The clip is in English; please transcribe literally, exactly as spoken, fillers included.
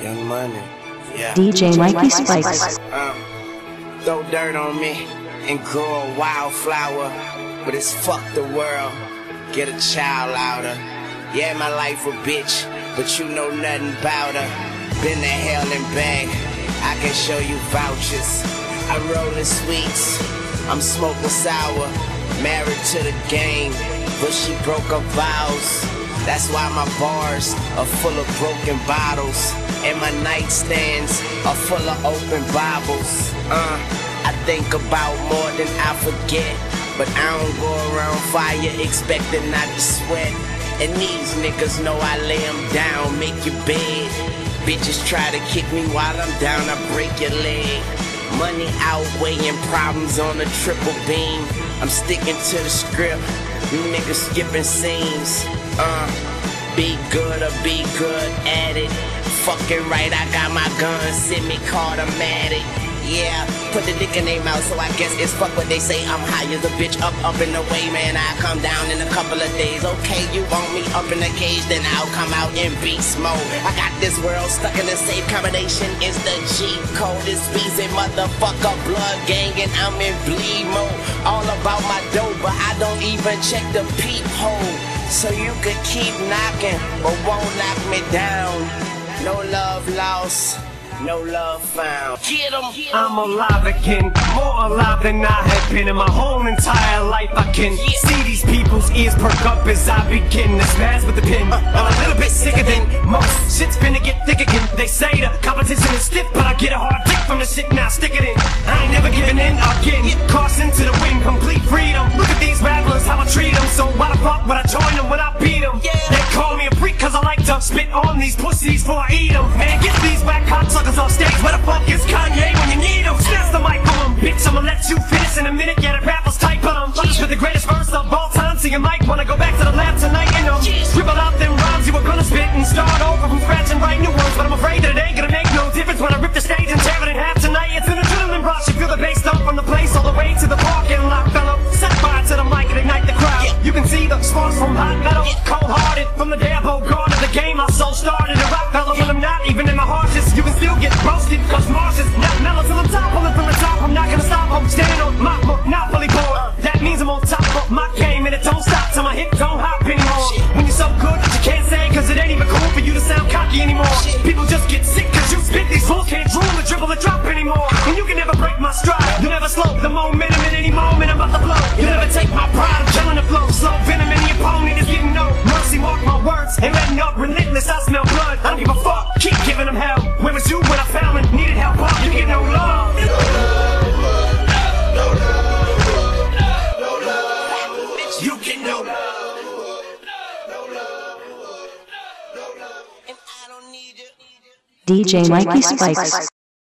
Young Money. Yeah. D J MikeySpikes. Uh, throw dirt on me and grow a wildflower, but it's fuck the world. Get a child louder. Yeah, my life a bitch, but you know nothing about her. Been to hell and back. I can show you vouchers. I'm rolling sweets. I'm smoking sour. Married to the game, but she broke her vows. That's why my bars are full of broken bottles, and my nightstands are full of open Bibles. Uh, I think about more than I forget, but I don't go around fire expecting not to sweat. And these niggas know I lay them down, make your bed. Bitches try to kick me while I'm down, I break your leg. Money outweighing problems on a triple beam. I'm sticking to the script, you niggas skipping scenes. Uh, be good or be good at it. Fucking right, I got my gun, semi-automatic. Yeah, put the dick in their mouth, so I guess it's fuck what they say. I'm high as a bitch, up, up and away, man. I come down in a couple of days. Okay, you want me up in the cage, then I'll come out in beast mode. I got this world stuck in a safe combination. It's the G code, it's Beezy, motherfucker, blood gang, and I'm in bleed mode. All about my dough, but I don't even check the peephole. So you could keep knocking, but won't knock me down. No love lost, no love found. Get 'em. I'm alive again, more alive than I have been in my whole entire life. I can see these people's ears perk up as I begin to spaz with the pen. I'm a little bit sicker than most. Shit's finna get thick again. They say the competition is stiff, but I get a hard dick from the shit, now stick it in. I ain't never giving in again. Caution to the wind, complete freedom. Look at these rappers, how I treat them. So why the fuck would I join them when I beat them? They call me a freak cause I like to spit on these pussies before I eat them. Man, get these whack cocksuckers off stage. Where the fuck is Kanye when you need him? Snatch the mic from him, bitch, I'ma let you finish in a minute. Yeah, the rappers type on them. Fuckers with the greatest verse of all time, so you might wanna go back to the lab tonight and um, scribble out them rhymes you were gonna spit and start over from scratch and write new ones. But I'm afraid that it ain't gonna make no difference when I rip the stage and tear it in half tonight. It's an adrenaline rush, you feel the bass thump from the place all the way to the parking lot, fellow. Set fire to the mic and ignite the crowd. You can see the sparks from hot metal, cold-hearted. From the day I broke guard of the game, my soul started a rock fellow. When I'm not even in my harshest, you can still get roasted, cause Mars is not mellow till I'm top. Pulling from the top, I'm not gonna stop. I'm standing on my monopoly board. That means I'm on top of my game, and it don't stop till my hip don't hop anymore. When you're so good that you can't say, cause it ain't even cool for you to sound cocky anymore. People just get sick cause you spit these fools can't drool or dribble or drop anymore. And you can never break my stride, you never slow the momentum in any moment I'm about to blow. You never take my pride, I'm killing the flow. Slow venom in the opponent is getting no mercy, mark my words. Ain't letting up, relentless, I smell blood. I don't give a fuck, keep giving them hell. Where was you when I found and needed help? Up, you get no love. No love, no love, no love. You get no love, no love, no love. And I don't need you. D J MikeySpikes.